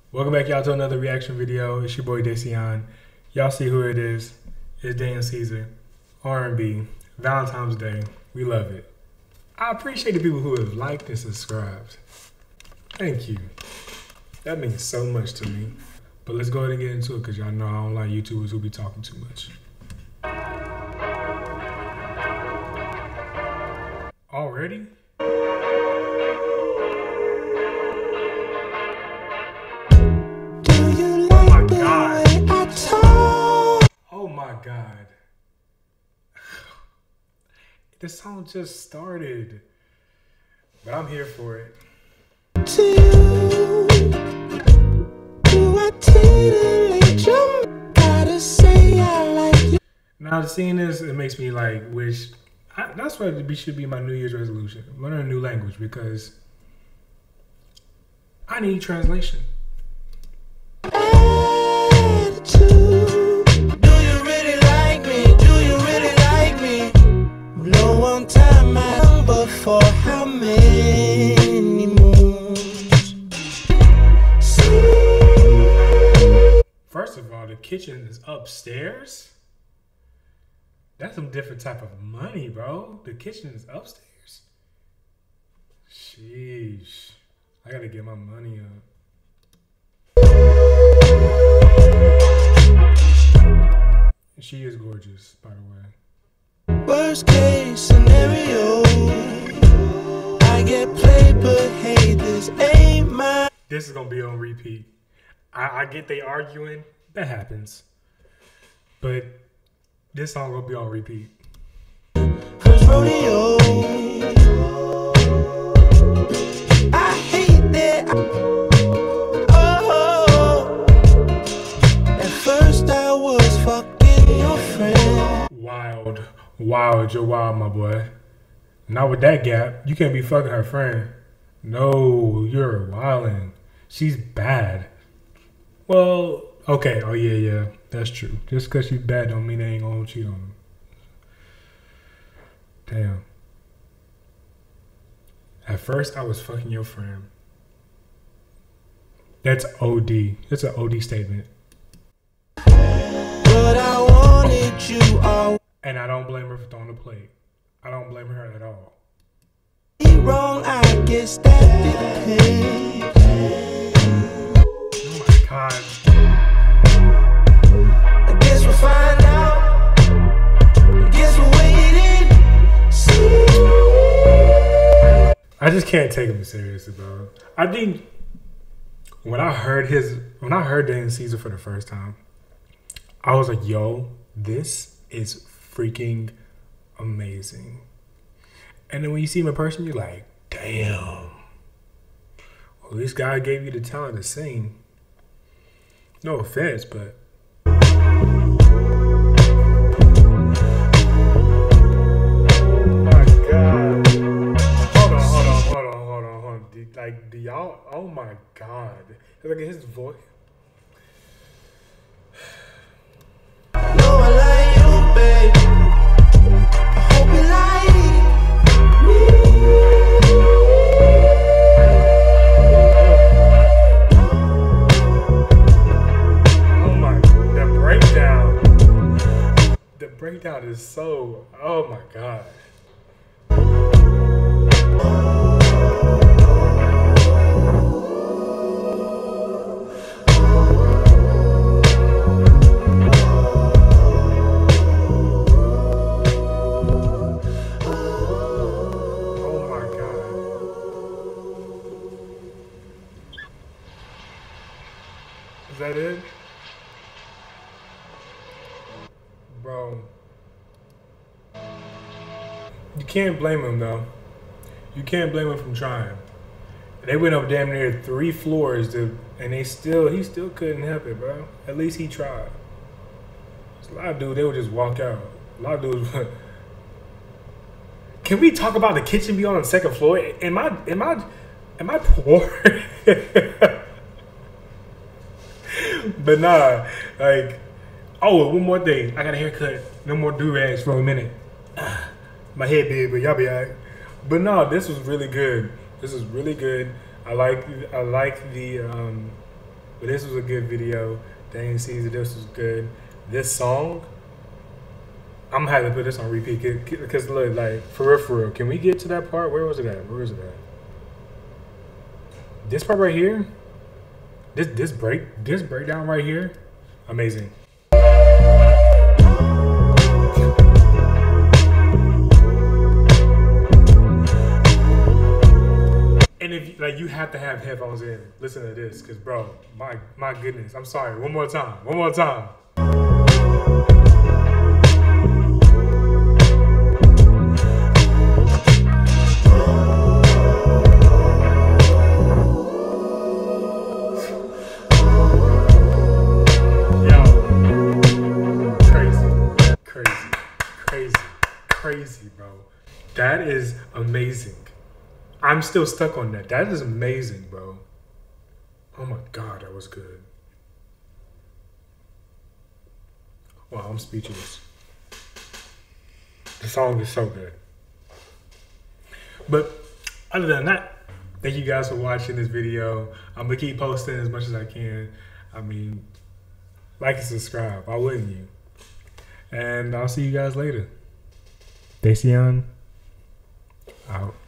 Welcome back, y'all, to another reaction video. It's your boy Dayceon. Y'all see who it is. It's Dayceon CEASER. R&B. Valentine's Day. We love it. I appreciate the people who have liked and subscribed. Thank you. That means so much to me. But let's go ahead and get into it because y'all know I don't like YouTubers who be talking too much. Already? Oh my God. The song just started, but I'm here for it. To you, do I titillate you? Gotta say I like you. Now seeing this, it makes me like wish. That's what should be my New Year's resolution. Learn a new language because I need translation. For how many moons? First of all, the kitchen is upstairs. That's some different type of money, bro. The kitchen is upstairs. Sheesh. I gotta get my money up. She is gorgeous, by the way. Worst case scenario, I get played, but hey, this ain't mine. This is gonna be on repeat. I get they arguing, that happens. But this song gonna be on repeat. First rodeo, I hate that. Oh, at first I was fucking your friend. Wild. Wild, you're wild, my boy. Not with that gap. You can't be fucking her friend. No, you're wilding. She's bad. Well, okay. Oh, yeah. That's true. Just because she's bad don't mean they ain't gonna cheat on him. Damn. At first, I was fucking your friend. That's OD. That's an OD statement. But I wanted you all. And I don't blame her for throwing the plate. I don't blame her at all. Wrong, I guess that depends. Oh my God. I guess we'll find out. I guess we're waiting. See. I just can't take him seriously, bro. I think when I heard Dayceon CEASER for the first time, I was like, yo, this is freaking amazing. And then when you see him in person, you're like, damn. Well, this guy gave you the talent to sing. No offense, but oh my God. Hold on. Like, do y'all, oh my God. Look at his voice. Breakdown is so, oh my God. Oh my God. Is that it? Bro. You can't blame him though. You can't blame him from trying. They went up damn near 3 floors and he still couldn't help it, bro. At least he tried. A lot of dudes, they would just walk out. A lot of dudes. Can we talk about the kitchen being on the 2nd floor? Am I poor? But nah, like, oh, one more thing. I got a haircut. No more do-rags for a minute. My head big, but y'all be alright. But no, this was really good. This is really good. I like the But this was a good video. Dang Caesar, this was good. This song, I'm gonna have to put this on repeat because look, like for real, can we get to that part? Where was it at? Where is it at? This part right here, this breakdown right here, amazing. And if like you have to have headphones in, listen to this, cause bro, my goodness, I'm sorry. One more time. Crazy, bro. That is amazing. I'm still stuck on that. That is amazing, bro. Oh my God, that was good. Wow, I'm speechless. The song is so good. But other than that, thank you guys for watching this video. I'm gonna keep posting as much as I can. I mean, like and subscribe. Why wouldn't you? And I'll see you guys later. Dayceon out.